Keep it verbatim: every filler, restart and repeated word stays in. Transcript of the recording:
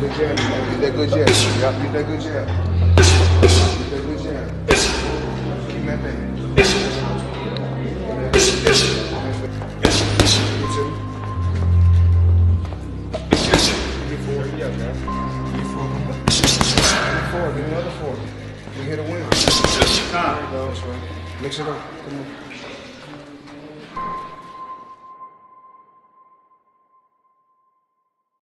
good jab. Use that good jab. Yep, use that good jab. Use that good jab. Keep that thing. Get forward. Yeah, man. Get forward. Get forward. Get another forward. We hit a win. There you go. Mix it up. Come on.